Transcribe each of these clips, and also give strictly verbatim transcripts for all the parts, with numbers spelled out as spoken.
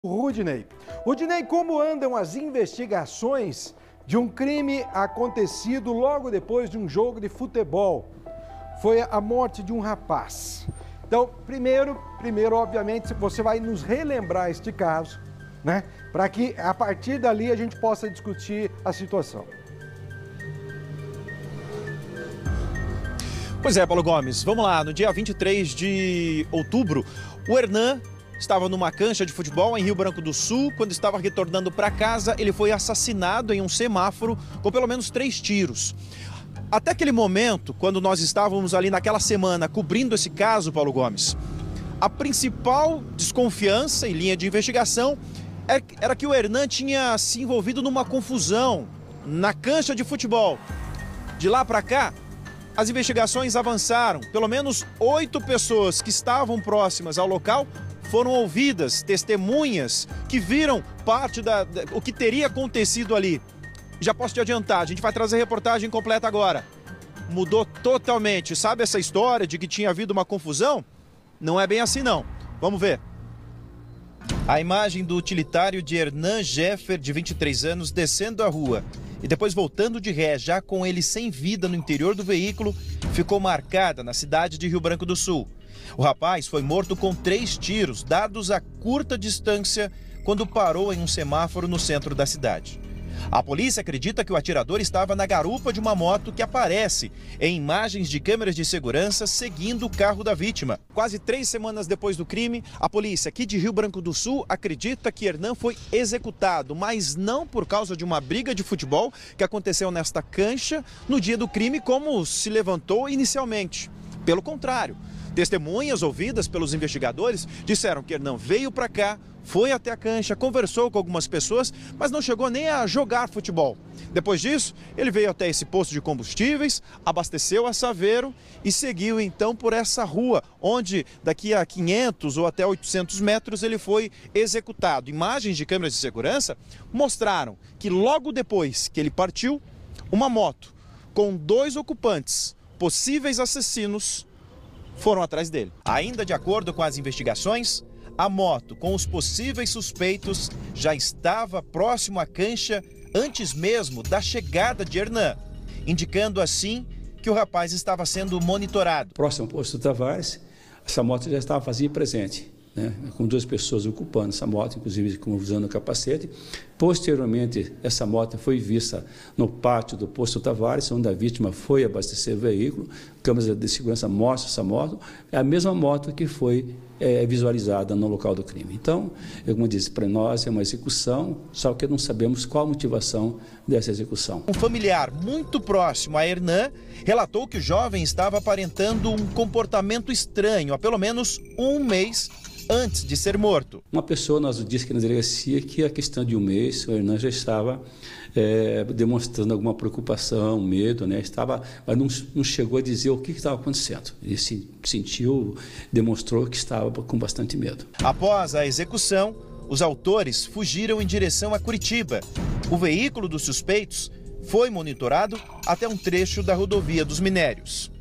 Rudinei. Rudinei, como andam as investigações de um crime acontecido logo depois de um jogo de futebol? Foi a morte de um rapaz. Então, primeiro, primeiro, obviamente, você vai nos relembrar este caso, né? Para que a partir dali a gente possa discutir a situação. Pois é, Paulo Gomes, vamos lá. No dia vinte e três de outubro, o Hernan estava numa cancha de futebol em Rio Branco do Sul. Quando estava retornando para casa, ele foi assassinado em um semáforo com pelo menos três tiros. Até aquele momento, quando nós estávamos ali naquela semana cobrindo esse caso, Paulo Gomes, a principal desconfiança em linha de investigação era que o Hernan tinha se envolvido numa confusão na cancha de futebol. De lá para cá, as investigações avançaram. Pelo menos oito pessoas que estavam próximas ao local foram ouvidas, testemunhas que viram parte da, da o que teria acontecido ali. Já posso te adiantar, a gente vai trazer a reportagem completa agora. Mudou totalmente. Sabe essa história de que tinha havido uma confusão? Não é bem assim não. Vamos ver. A imagem do utilitário de Hernan Jeffer, de vinte e três anos, descendo a rua e depois voltando de ré, já com ele sem vida no interior do veículo, ficou marcada na cidade de Rio Branco do Sul. O rapaz foi morto com três tiros, dados a curta distância, quando parou em um semáforo no centro da cidade. A polícia acredita que o atirador estava na garupa de uma moto que aparece em imagens de câmeras de segurança seguindo o carro da vítima. Quase três semanas depois do crime, a polícia aqui de Rio Branco do Sul acredita que Hernan foi executado, mas não por causa de uma briga de futebol que aconteceu nesta cancha no dia do crime, como se levantou inicialmente. Pelo contrário, testemunhas ouvidas pelos investigadores disseram que Hernan veio para cá, foi até a cancha, conversou com algumas pessoas, mas não chegou nem a jogar futebol. Depois disso, ele veio até esse posto de combustíveis, abasteceu a Saveiro e seguiu então por essa rua, onde daqui a quinhentos ou até oitocentos metros ele foi executado. Imagens de câmeras de segurança mostraram que logo depois que ele partiu, uma moto com dois ocupantes, possíveis assassinos, foram atrás dele. Ainda de acordo com as investigações, a moto com os possíveis suspeitos já estava próximo à cancha antes mesmo da chegada de Hernan, indicando assim que o rapaz estava sendo monitorado. Próximo ao posto Tavares, essa moto já estava vazia e presente, né, com duas pessoas ocupando essa moto, inclusive usando o capacete. Posteriormente, essa moto foi vista no pátio do posto Tavares, onde a vítima foi abastecer o veículo. Câmeras de segurança mostram essa moto. É a mesma moto que foi é, visualizada no local do crime. Então, como eu disse, para nós é uma execução, só que não sabemos qual a motivação dessa execução. Um familiar muito próximo a Hernan relatou que o jovem estava aparentando um comportamento estranho há pelo menos um mês antes de ser morto. Uma pessoa nos disse que na delegacia que a questão de um mês o Hernan já estava é, demonstrando alguma preocupação, medo, né? Estava, mas não, não chegou a dizer o que estava acontecendo. Ele se sentiu, demonstrou que estava com bastante medo. Após a execução, os autores fugiram em direção a Curitiba. O veículo dos suspeitos foi monitorado até um trecho da rodovia dos Minérios.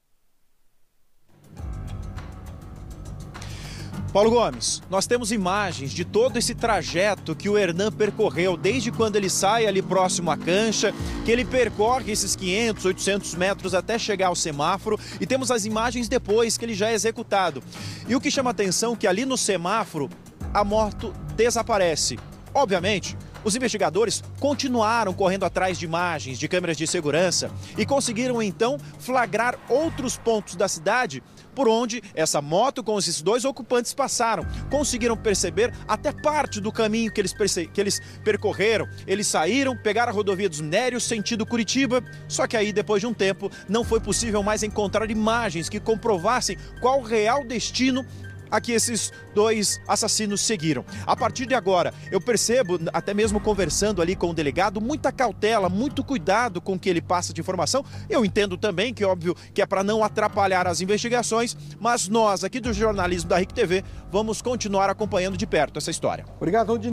Paulo Gomes, nós temos imagens de todo esse trajeto que o Hernan percorreu, desde quando ele sai ali próximo à cancha, que ele percorre esses quinhentos, oitocentos metros até chegar ao semáforo, e temos as imagens depois que ele já é executado. E o que chama atenção é que ali no semáforo a moto desaparece. Obviamente, os investigadores continuaram correndo atrás de imagens de câmeras de segurança e conseguiram então flagrar outros pontos da cidade por onde essa moto com esses dois ocupantes passaram. Conseguiram perceber até parte do caminho que eles, que eles percorreram. Eles saíram, pegaram a rodovia dos Minérios, sentido Curitiba, só que aí depois de um tempo não foi possível mais encontrar imagens que comprovassem qual o real destino a que esses dois assassinos seguiram. A partir de agora, eu percebo, até mesmo conversando ali com o delegado, muita cautela, muito cuidado com o que ele passa de informação. Eu entendo também que, óbvio, que é para não atrapalhar as investigações, mas nós, aqui do jornalismo da R I C T V, vamos continuar acompanhando de perto essa história. Obrigado, Rudinei.